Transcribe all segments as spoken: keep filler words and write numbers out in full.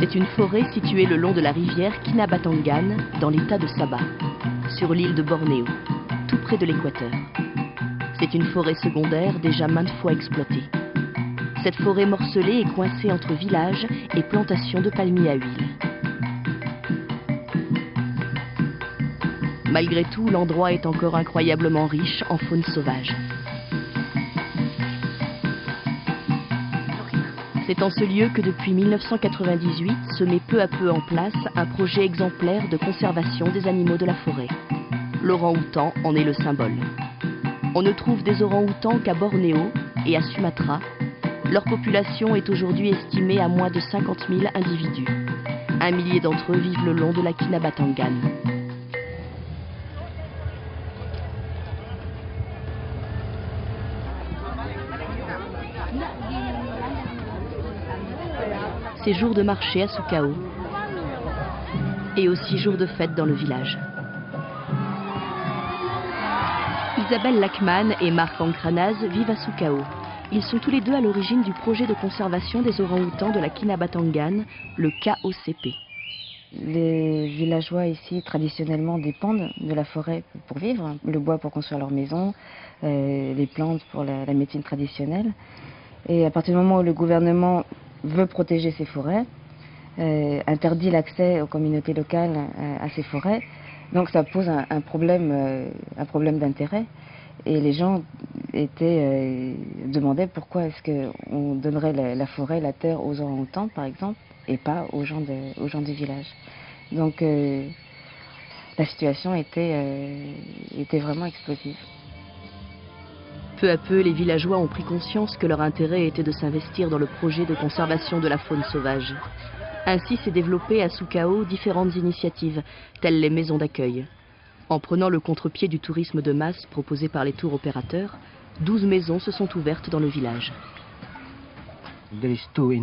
C'est une forêt située le long de la rivière Kinabatangan, dans l'état de Sabah, sur l'île de Bornéo, tout près de l'équateur. C'est une forêt secondaire déjà maintes fois exploitée. Cette forêt morcelée est coincée entre villages et plantations de palmiers à huile. Malgré tout, l'endroit est encore incroyablement riche en faune sauvage. C'est en ce lieu que depuis mille neuf cent quatre-vingt-dix-huit se met peu à peu en place un projet exemplaire de conservation des animaux de la forêt. L'orang-outan en est le symbole. On ne trouve des orangs-outans qu'à Bornéo et à Sumatra. Leur population est aujourd'hui estimée à moins de cinquante mille individus. Un millier d'entre eux vivent le long de la Kinabatangan. C'est jour de marché à Sukao et aussi jour de fête dans le village. Isabelle Lachman et Marc Ankranaz vivent à Sukao. Ils sont tous les deux à l'origine du projet de conservation des orangs-outans de la Kinabatangan, le K O C P. Les villageois ici, traditionnellement, dépendent de la forêt pour vivre, le bois pour construire leur maison, euh, les plantes pour la, la médecine traditionnelle. Et à partir du moment où le gouvernement veut protéger ces forêts, euh, interdit l'accès aux communautés locales euh, à ces forêts, donc ça pose un, un problème, euh, un problème d'intérêt. Et les gens étaient euh, demandaient pourquoi est-ce qu'on donnerait la, la forêt, la terre aux orang-outans, par exemple, et pas aux gens, de, aux gens du village. Donc euh, la situation était, euh, était vraiment explosive. Peu à peu, les villageois ont pris conscience que leur intérêt était de s'investir dans le projet de conservation de la faune sauvage. Ainsi s'est développé à Sukao différentes initiatives, telles les maisons d'accueil. En prenant le contre-pied du tourisme de masse proposé par les tours opérateurs, douze maisons se sont ouvertes dans le village. Il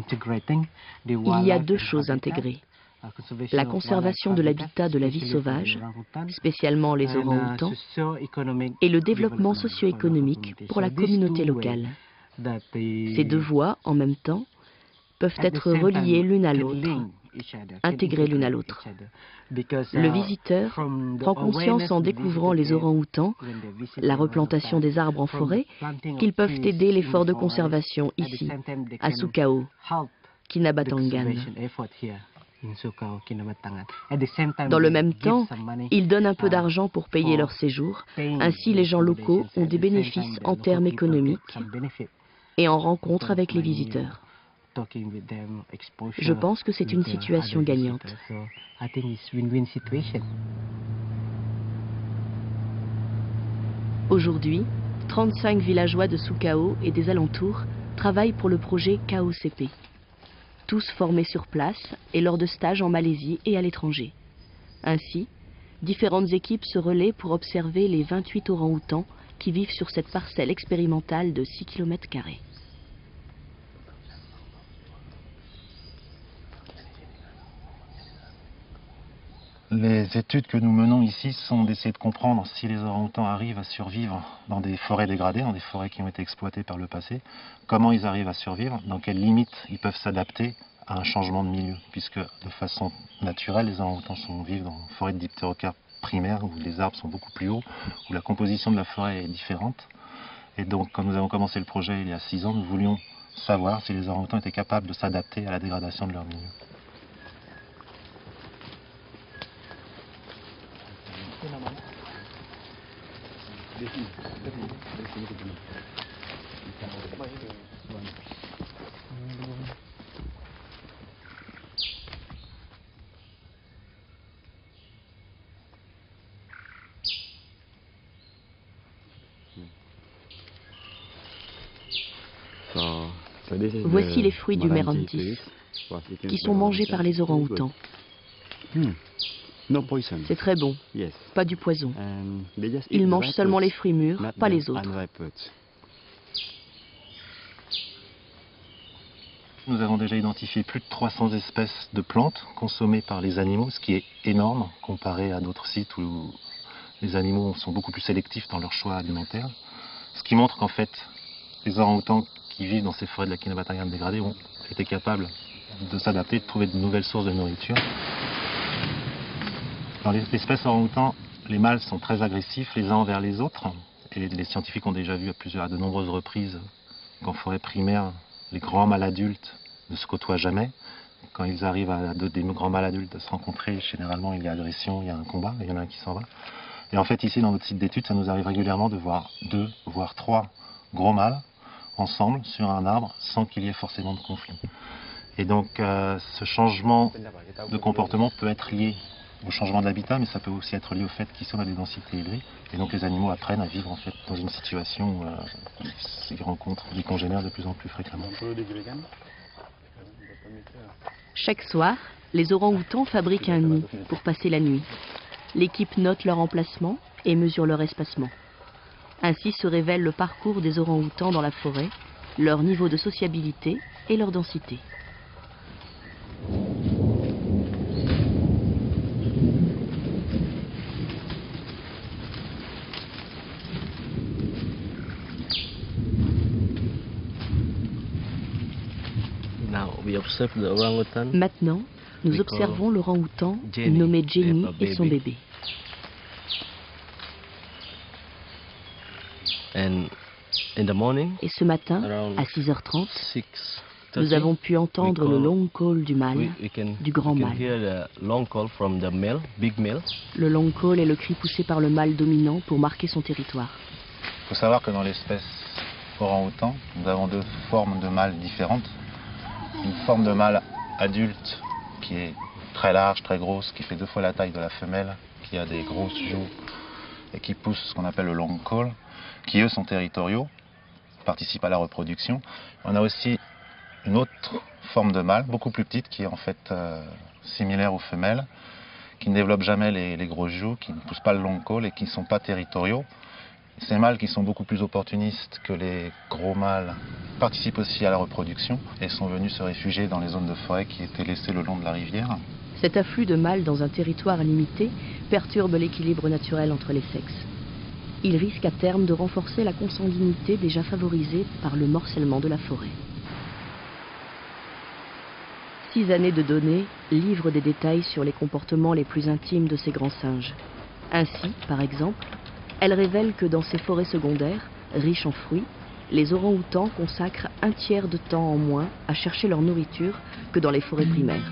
y a deux choses intégrées. La conservation de l'habitat de la vie sauvage, spécialement les orang-outans, et le développement socio-économique pour la communauté locale. Ces deux voies, en même temps, peuvent être reliées l'une à l'autre, intégrées l'une à l'autre. Le visiteur prend conscience en découvrant les orang-outans, la replantation des arbres en forêt, qu'ils peuvent aider l'effort de conservation ici, à Sukao, Kinabatangan. Dans le même temps, ils donnent un peu d'argent pour payer leur séjour. Ainsi, les gens locaux ont des bénéfices en termes économiques et en rencontre avec les visiteurs. Je pense que c'est une situation gagnante. Aujourd'hui, trente-cinq villageois de Sukao et des alentours travaillent pour le projet K O C P. Tous formés sur place et lors de stages en Malaisie et à l'étranger. Ainsi, différentes équipes se relaient pour observer les vingt-huit orang-outans qui vivent sur cette parcelle expérimentale de six kilomètres carrés. Les études que nous menons ici sont d'essayer de comprendre si les orang-outans arrivent à survivre dans des forêts dégradées, dans des forêts qui ont été exploitées par le passé, comment ils arrivent à survivre, dans quelles limites ils peuvent s'adapter à un changement de milieu, puisque de façon naturelle, les orang-outans sont vivent dans une forêt de diptérocarpe primaire, où les arbres sont beaucoup plus hauts, où la composition de la forêt est différente. Et donc, quand nous avons commencé le projet il y a six ans, nous voulions savoir si les orang-outans étaient capables de s'adapter à la dégradation de leur milieu. Voici les fruits du Merantis, qui sont mangés par les orang-outans. C'est très bon, pas du poison. Ils mangent seulement les fruits mûrs, pas les autres. Nous avons déjà identifié plus de trois cents espèces de plantes consommées par les animaux, ce qui est énorme comparé à d'autres sites où les animaux sont beaucoup plus sélectifs dans leur choix alimentaire. Ce qui montre qu'en fait, les orang-outans qui vivent dans ces forêts de la Kinabatangan dégradée ont été capables de s'adapter, de trouver de nouvelles sources de nourriture. Dans l'espèce orang-outan, les mâles sont très agressifs les uns envers les autres. Et les scientifiques ont déjà vu à plusieurs, à de nombreuses reprises qu'en forêt primaire, les grands mâles adultes ne se côtoient jamais. Quand ils arrivent à deux des grands mâles adultes à se rencontrer, généralement il y a agression, il y a un combat, il y en a un qui s'en va. Et en fait ici dans notre site d'étude, ça nous arrive régulièrement de voir deux, voire trois gros mâles ensemble sur un arbre sans qu'il y ait forcément de conflit. Et donc euh, ce changement de comportement peut être lié au changement d'habitat, mais ça peut aussi être lié au fait qu'ils sont à des densités élevées. Et donc les animaux apprennent à vivre en fait dans une situation où euh, ils rencontrent des congénères de plus en plus fréquemment. Chaque soir, les orang-outans fabriquent un nid pour passer la nuit. L'équipe note leur emplacement et mesure leur espacement. Ainsi se révèle le parcours des orang-outans dans la forêt, leur niveau de sociabilité et leur densité. Maintenant, nous observons l'orang-outan nommé Jenny et son bébé. Et ce matin, à six heures trente, nous avons pu entendre le long call du mâle, du grand mâle. Le long call est le cri poussé par le mâle dominant pour marquer son territoire. Il faut savoir que dans l'espèce orang-outan, nous avons deux formes de mâles différentes. Une forme de mâle adulte qui est très large, très grosse, qui fait deux fois la taille de la femelle, qui a des grosses joues et qui pousse ce qu'on appelle le long call, qui eux sont territoriaux, participent à la reproduction. On a aussi une autre forme de mâle, beaucoup plus petite, qui est en fait euh, similaire aux femelles, qui ne développent jamais les, les grosses joues, qui ne poussent pas le long call et qui ne sont pas territoriaux. Ces mâles qui sont beaucoup plus opportunistes que les gros mâles participent aussi à la reproduction et sont venus se réfugier dans les zones de forêt qui étaient laissées le long de la rivière. Cet afflux de mâles dans un territoire limité perturbe l'équilibre naturel entre les sexes. Il risque à terme de renforcer la consanguinité déjà favorisée par le morcellement de la forêt. Six années de données livrent des détails sur les comportements les plus intimes de ces grands singes. Ainsi, par exemple, elles révèlent que dans ces forêts secondaires, riches en fruits, les orang-outans consacrent un tiers de temps en moins à chercher leur nourriture que dans les forêts primaires.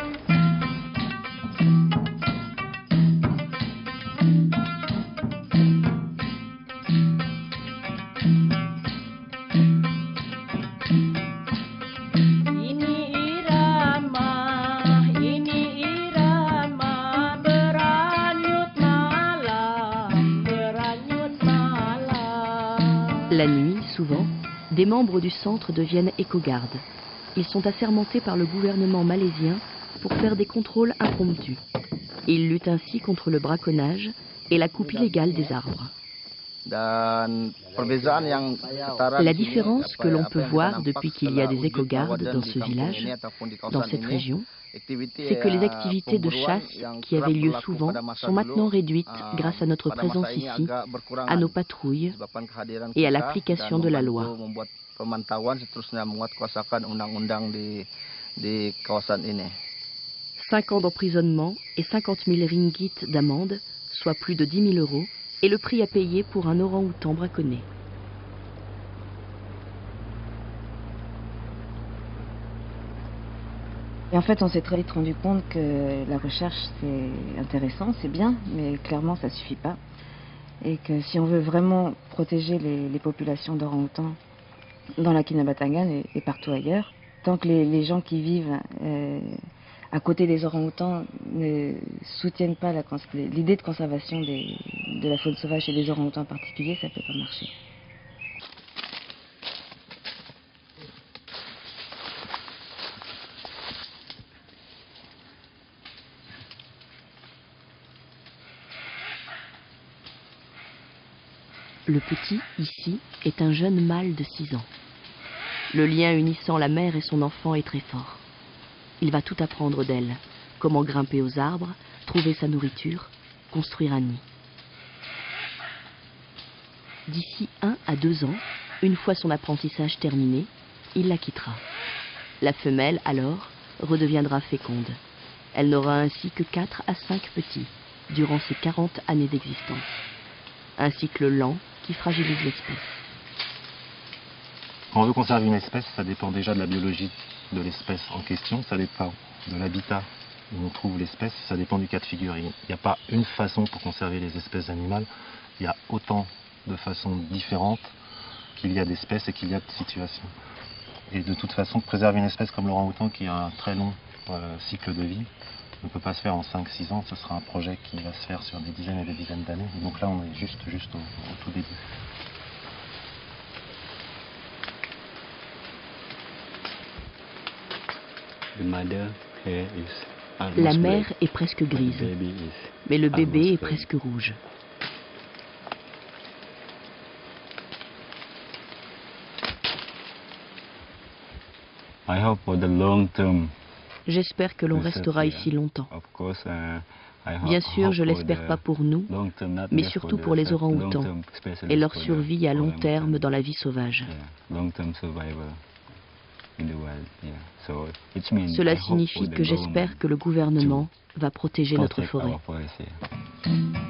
La nuit, souvent, des membres du centre deviennent éco-gardes. Ils sont assermentés par le gouvernement malaisien pour faire des contrôles impromptus. Ils luttent ainsi contre le braconnage et la coupe illégale des arbres. La différence que l'on peut voir depuis qu'il y a des éco-gardes dans ce village, dans cette région, c'est que les activités de chasse qui avaient lieu souvent sont maintenant réduites grâce à notre présence ici, à nos patrouilles et à l'application de la loi. Cinq ans d'emprisonnement et cinquante mille ringgits d'amende, soit plus de dix mille euros, est le prix à payer pour un orang-outan braconné. Et en fait, on s'est très vite rendu compte que la recherche, c'est intéressant, c'est bien, mais clairement, ça ne suffit pas. Et que si on veut vraiment protéger les, les populations d'orang-outans dans la Kinabatangan et, et partout ailleurs, tant que les, les gens qui vivent euh, à côté des orang-outans ne soutiennent pas l'idée de conservation des, de la faune sauvage et des orang-outans en particulier, ça ne peut pas marcher. Le petit, ici, est un jeune mâle de six ans. Le lien unissant la mère et son enfant est très fort. Il va tout apprendre d'elle, comment grimper aux arbres, trouver sa nourriture, construire un nid. D'ici un à deux ans, une fois son apprentissage terminé, il la quittera. La femelle, alors, redeviendra féconde. Elle n'aura ainsi que quatre à cinq petits durant ses quarante années d'existence. Un cycle lent qui fragilise l'espèce. Quand on veut conserver une espèce, ça dépend déjà de la biologie de l'espèce en question, ça dépend de l'habitat où on trouve l'espèce, ça dépend du cas de figure. Il n'y a pas une façon pour conserver les espèces animales, il y a autant de façons différentes qu'il y a d'espèces et qu'il y a de situations. Et de toute façon, préserver une espèce comme l'orang-outan qui a un très long euh, cycle de vie ne peut pas se faire en cinq six ans, ce sera un projet qui va se faire sur des dizaines et des dizaines d'années. Donc là, on est juste, juste au, au tout début. La mère est presque grise, mais le bébé est presque rouge. J'espère que l'on restera ici longtemps. Bien sûr, je l'espère pas pour nous, mais surtout pour les orang-outans et leur survie à long terme dans la vie sauvage. Cela signifie que j'espère que le gouvernement va protéger notre forêt.